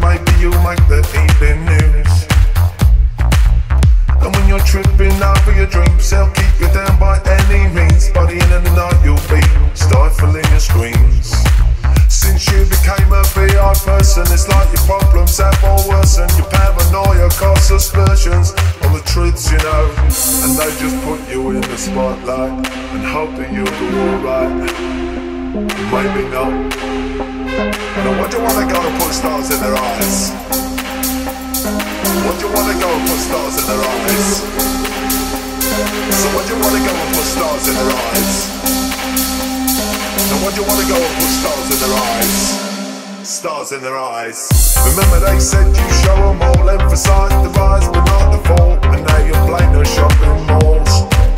maybe you'll make the evening news. And when you're tripping over your dreams, they'll keep you down by any means. By the end of the night you'll be stifling your screams. Since you became a VI person, it's like your problems have all worsened. Your paranoia casts aspersions on the truths you know, and they just put you in the spotlight and hope that you'll do alright. Maybe not. Now what do you wanna go and put stars in their eyes? What do you wanna go and put stars in their eyes? So what do you wanna go and put stars in their eyes? Now what do you wanna go and put stars in their eyes? Stars in their eyes. Remember they said you show them all, emphasize the rise but not the fall. And now you blame the shopping malls.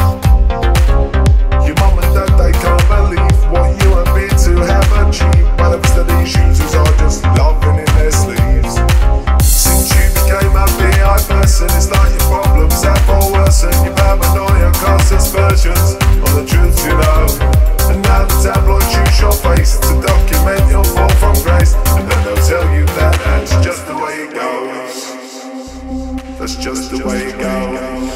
Your mum and dad, they can't believe what you appear to have achieved. But the rest of these users are just laughing in their sleeves. Since you became a VI person, it's like your problems have all worsened. Your paranoia casts aspersions on the truths you know. And now the tabloids use your face to document your fall from grace. And then they'll tell you that that's just the way it goes. That's just the way it goes.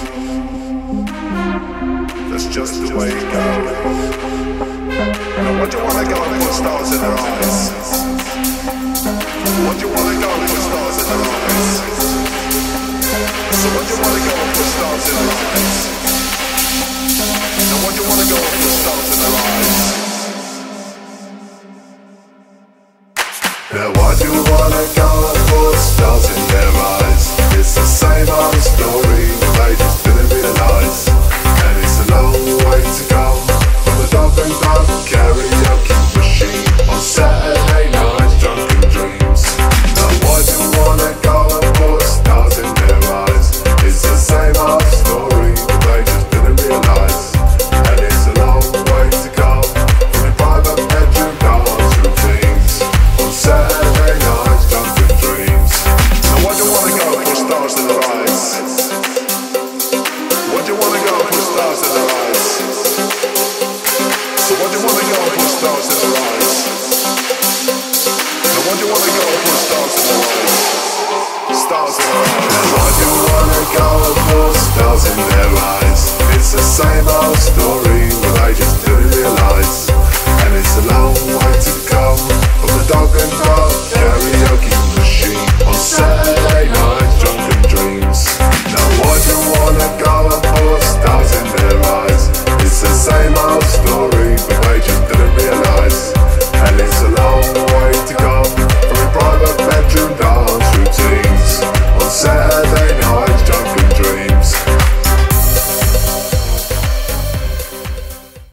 That's just the way it goes. Now what do you wanna go and put stars in their eyes? What do you wanna go and put stars in their eyes? So what do you wanna go and put stars in their eyes? Now what do you wanna go and put stars in their eyes? Now why do you wanna go and put stars in their eyes? It's the same old story, they just didn't realise. And it's a long way to go from the dog and dog karaoke machine on Saturday nights, drunken dreams. Now why do you wanna go and put stars in their eyes? It's the same old story, they just didn't realise. And it's a long way to go from your private bedroom dance routines on Saturday nights, drunken dreams. Now why do you wanna go and put stars in their eyes? What do you wanna go and put stars in their eyes? So what do you wanna go and put stars in their eyes? Now what do you wanna go and put stars in their eyes? Stars in their eyes. Now why do you wanna go and put stars in their eyes? It's the same old story, but I just didn't realise.